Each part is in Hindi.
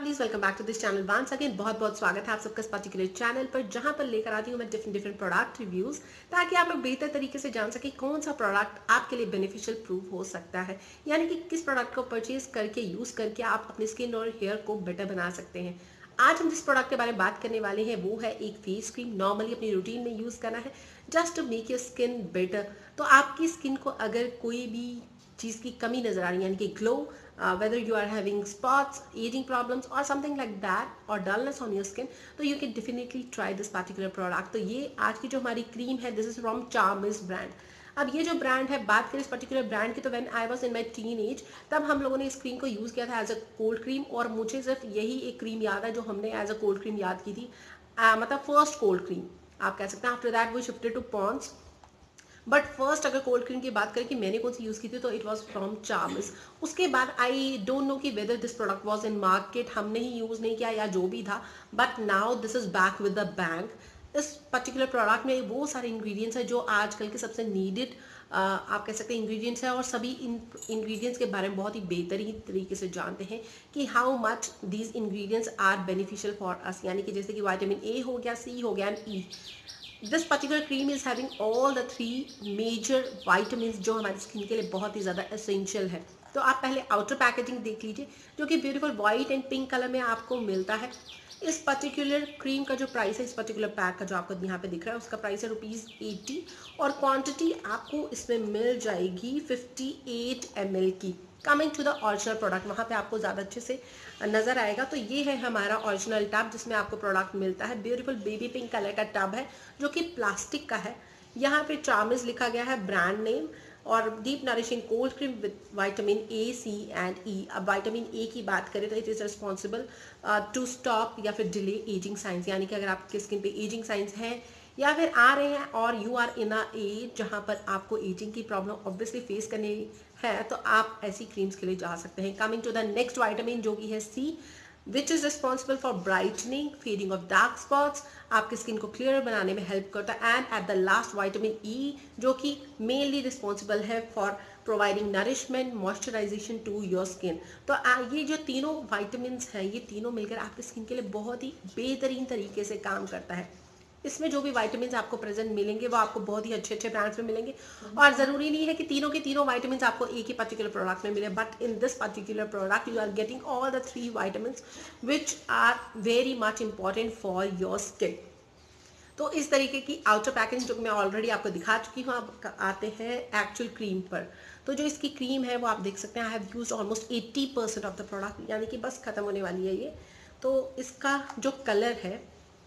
Lovelies, welcome back to this channel once again. बहुत बहुत स्वागत है आप सबका इस पर्टिकुलर चैनल पर, जहां पर लेकर आती हूँ मैं डिफरेंट प्रोडक्ट रिव्यूज, ताकि आप लोग बेहतर तरीके से जान सके कौन सा प्रोडक्ट आपके लिए बेनिफिशियल प्रूव हो सकता है, यानी कि किस प्रोडक्ट को परचेज करके यूज करके आप अपनी स्किन और हेयर को बेटर बना सकते हैं। आज हम जिस प्रोडक्ट के बारे में बात करने वाले हैं वो है एक फेस क्रीम। नॉर्मली अपनी रूटीन में यूज करना है just to make your skin better. तो आपकी स्किन को अगर कोई भी चीज़ की कमी नजर आ रही है, यानी कि glow, whether you are having spots, aging problems or something like that or dullness on your skin, तो you can definitely try this particular product। तो ये आज की जो हमारी क्रीम है, this is from Charmis brand. अब ये जो ब्रांड है, बात करें इस पर्टिकुलर ब्रांड की, तो when I was in my teenage तब हम लोगों ने इस क्रीम को यूज़ किया था एज अ कोल्ड क्रीम, और मुझे सिर्फ यही एक क्रीम याद है जो हमने एज अ कोल्ड क्रीम याद की थी, मतलब फर्स्ट कोल्ड क्रीम आप कह सकते हैं। After that we shifted to Ponds, but first अगर कोल्ड क्रीम की बात करें कि मैंने कौन सी यूज़ की थी, तो इट वॉज फ्रॉम चार्मिस। उसके बाद आई डोंट नो कि whether this product was in market, हमने ही यूज़ नहीं किया या जो भी था, but now this is back with the bank. इस पर्टिकुलर प्रोडक्ट में वो सारे इंग्रेडिएंट्स हैं जो आजकल के सबसे नीडेड आप कह सकते हैं इंग्रेडिएंट्स हैं, और सभी इन इंग्रेडिएंट्स के बारे में बहुत ही बेहतरीन तरीके से जानते हैं कि how much these ingredients are beneficial for us, यानी कि जैसे कि विटामिन ए हो गया, सी हो गया and E. This particular cream is having all the 3 major vitamin जो हमारी स्किन के लिए बहुत ही ज़्यादा एसेंशियल है। तो आप पहले आउटर पैकेजिंग देख लीजिए, जो कि beautiful white and pink colour में आपको मिलता है। इस पर्टिकुलर क्रीम का जो प्राइस है, इस पर्टिकुलर पैक का जो आपको यहाँ पे दिख रहा है, उसका प्राइस है ₹80, और क्वांटिटी आपको इसमें मिल जाएगी 58 ml की। Coming to the original product, वहाँ पे आपको ज़्यादा अच्छे से नज़र आएगा। तो ये है हमारा ओरिजिनल टब जिसमें आपको प्रोडक्ट मिलता है। ब्यूटीफुल बेबी पिंक कलर का टब है जो कि प्लास्टिक का है। यहाँ पे चार्मिस लिखा गया है ब्रांड नेम, और deep nourishing cold cream with vitamin A, C and E. अब विटामिन ए की बात करें तो it is responsible to stop या फिर डिले एजिंग साइंस, यानी कि अगर आपकी स्किन पे एजिंग साइंस हैं या फिर आ रहे हैं और you are in a age जहाँ पर आपको एजिंग की प्रॉब्लम ऑब्वियसली फेस करनी है, तो आप ऐसी क्रीम्स के लिए जा सकते हैं। Coming to the next vitamin जो कि है C, which is responsible for brightening, fading of dark spots, आपकी स्किन को क्लियर बनाने में हेल्प करता है। And at the last vitamin E, जो कि मेनली रिस्पॉन्सिबल है for providing nourishment, moisturisation to your skin. तो ये जो तीनों वाइटामिन हैं, ये तीनों मिलकर आपकी स्किन के लिए बहुत ही बेहतरीन तरीके से काम करता है। इसमें जो भी वाइटामिन आपको प्रेजेंट मिलेंगे वो आपको बहुत ही अच्छे अच्छे ब्रांड्स में मिलेंगे, और ज़रूरी नहीं है कि तीनों के तीनों वाइटामिन आपको एक ही पर्टिकुलर प्रोडक्ट में मिले, but in this particular product you are getting all the 3 vitamin which are very much important for your skin. तो इस तरीके की आउटर पैकेजिंग जो मैं ऑलरेडी आपको दिखा चुकी हूँ। आप आते हैं एक्चुअल क्रीम पर। तो जो इसकी क्रीम है वो आप देख सकते हैं, I have used almost 80% of the product, यानी कि बस खत्म होने वाली है ये। तो इसका जो कलर है,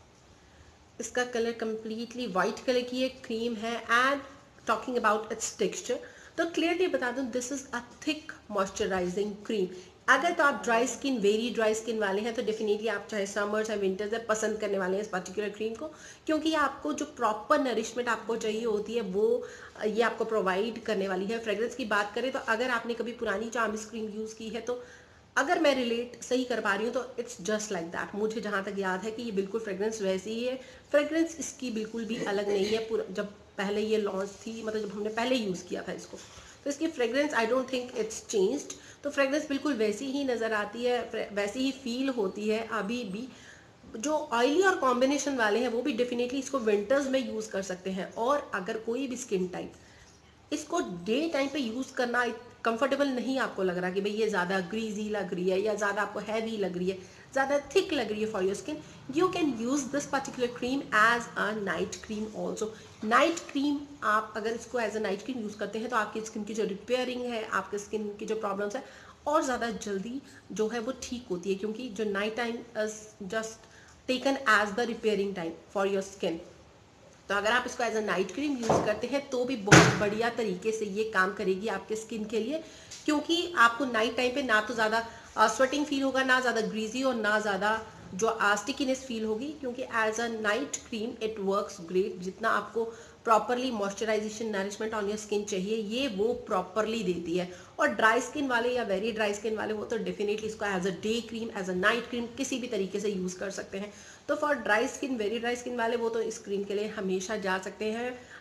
इसका कलर कम्प्लीटली वाइट कलर की एक क्रीम है। And talking about its texture, तो क्लियरली बता दूं, this is a thick moisturising cream. अगर तो आप dry skin, very dry skin वाले हैं, तो डेफिनेटली आप चाहे समर्स या विंटर्स है पसंद करने वाले हैं इस पर्टिकुलर क्रीम को, क्योंकि आपको जो प्रॉपर नरिशमेंट आपको चाहिए होती है वो ये आपको प्रोवाइड करने वाली है। फ्रेग्रेंस की बात करें तो अगर आपने कभी पुरानी चार्मिस क्रीम यूज़ की है, तो अगर मैं रिलेट सही कर पा रही हूँ तो इट्स जस्ट लाइक दैट। मुझे जहाँ तक याद है कि ये बिल्कुल फ्रेग्रेंस वैसी ही है। फ्रेग्रेंस इसकी बिल्कुल भी अलग नहीं है। पूरा जब पहले ये लॉन्च थी, मतलब जब हमने पहले यूज़ किया था इसको, तो इसकी fragrance I don't think it's changed. तो फ्रेग्रेंस बिल्कुल वैसी ही नज़र आती है, वैसी ही फील होती है अभी भी। जो ऑयली और कॉम्बिनेशन वाले हैं वो भी डेफिनेटली इसको विंटर्स में यूज़ कर सकते हैं, और अगर कोई भी स्किन टाइप इसको डे टाइम पे यूज़ करना कंफर्टेबल नहीं आपको लग रहा कि भाई ये ज़्यादा ग्रीजी लग रही है या ज़्यादा आपको हैवी लग रही है, ज़्यादा थिक लग रही है for your skin, you can use this particular cream as a night cream also. Night cream, आप अगर इसको as a night cream use करते हैं तो आपकी स्किन की जो रिपेयरिंग है, आपके स्किन की जो प्रॉब्लम्स है, और ज़्यादा जल्दी जो है वो ठीक होती है, क्योंकि जो night time is just taken as the repairing time for your skin. तो अगर आप इसको as a night cream use करते हैं तो भी बहुत बढ़िया तरीके से ये काम करेगी आपके स्किन के लिए, क्योंकि आपको नाइट टाइम पे ना तो ज़्यादा स्वेटिंग फील होगा, ना ज़्यादा ग्रीजी और ना ज़्यादा जो स्टिकीनेस फील होगी, क्योंकि as a night cream it works great. जितना आपको properly moisturisation, nourishment on your skin चाहिए, ये वो प्रॉपरली देती है। और ड्राई स्किन वाले या वेरी ड्राई स्किन वाले वो तो डेफिनेटली इसको as a day cream, as a night cream किसी भी तरीके से यूज़ कर सकते हैं। तो for dry skin, very dry skin वाले वो तो इस क्रीम के लिए हमेशा जा सकते हैं।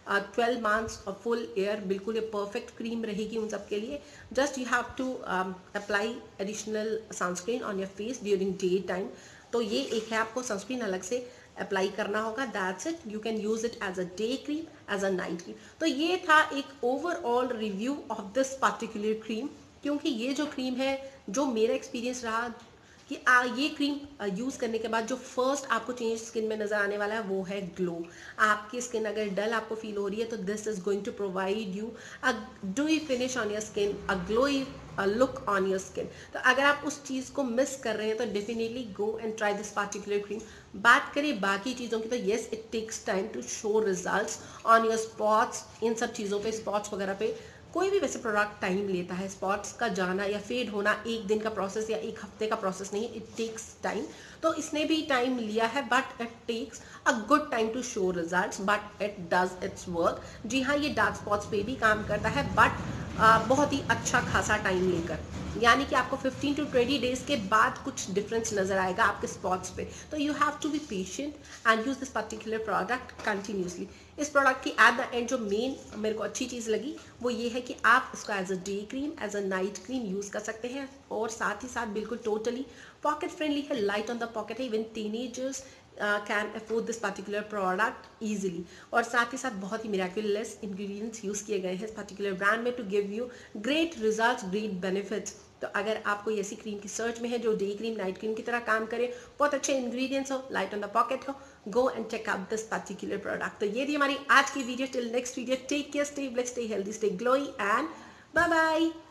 12 मंथ्स और फुल ईयर बिल्कुल ये परफेक्ट क्रीम रहेगी उन सब के लिए. Just you have to apply additional sunscreen on your face during day time. तो ये एक है, आपको सनस्क्रीन अलग से अप्लाई करना होगा. That's it. You can use it as a day cream, as a night cream. तो ये था एक overall review of this particular cream. क्योंकि ये जो क्रीम है, जो मेरा एक्सपीरियंस रहा कि ये क्रीम यूज़ करने के बाद जो फर्स्ट आपको चेंज स्किन में नज़र आने वाला है वो है ग्लो. आपकी स्किन अगर डल आपको फील हो रही है तो this is going to provide you a dewy finish on your skin, a glowy look on your skin. तो अगर आप उस चीज़ को मिस कर रहे हैं तो definitely go and try this particular cream. बात करें बाकी चीज़ों की तो yes, it takes time to show results on your spots. इन सब चीज़ों पे, स्पॉट्स वगैरह पे कोई भी वैसे प्रोडक्ट टाइम लेता है. स्पॉट्स का जाना या फेड होना एक दिन का प्रोसेस या एक हफ्ते का प्रोसेस नहीं है. It takes time. तो इसने भी टाइम लिया है, but it takes a good time to show results, but it does its work. जी हाँ, ये डार्क स्पॉट्स पे भी काम करता है, बट बहुत ही अच्छा खासा टाइम लेकर. यानी कि आपको 15 to 20 डेज के बाद कुछ डिफरेंस नजर आएगा आपके स्पॉट्स पे. तो you have to be patient and use this particular product continuously. इस प्रोडक्ट की एट द एंड जो मेन मेरे को अच्छी चीज़ लगी वो ये है कि आप इसको as a day cream, as a night cream use कर सकते हैं. और साथ ही साथ बिल्कुल टोटली पॉकेट फ्रेंडली है, लाइट ऑन द पॉकेट है. Even teenagers can afford this particular product easily. और साथ ही साथ बहुत ही मिराकुलस इंग्रेडिएंट्स यूज़ किए गए हैं इस पर्टिकुलर ब्रांड में to give you great results, great benefits. तो अगर आपको ऐसी क्रीम की सर्च में है जो डे क्रीम, नाइट क्रीम की तरह काम करे, बहुत अच्छे इंग्रेडिएंट्स हो, लाइट ऑन द पॉकेट हो, go and check out this particular product. तो ये थी हमारी आज की video. Till next video, take care, stay blessed, stay healthy, stay glowy and bye bye.